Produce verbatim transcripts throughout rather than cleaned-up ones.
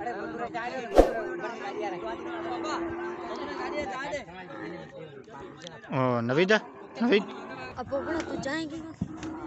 ओ नवीद नवीद अब बड़ा तो जाएंगे ना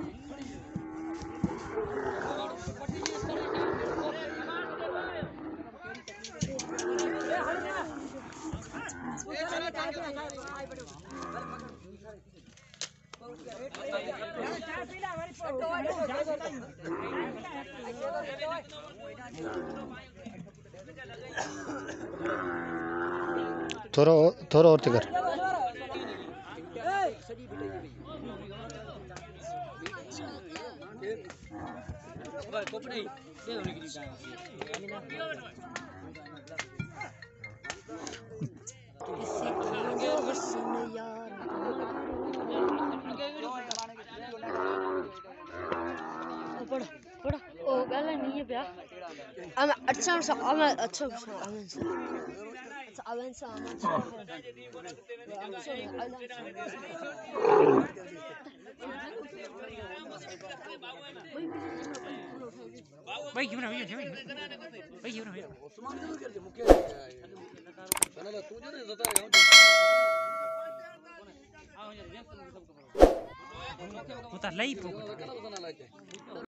थोड़ा थोड़ा और कर बड़ा बड़ा ओ गला नहीं है प्यार I'm अच्छा अच्छा I'm अच्छा अच्छा I'm अच्छा I'm अच्छा I'm भाई क्यों ना भाई भाई क्यों ना भाई उतार लाई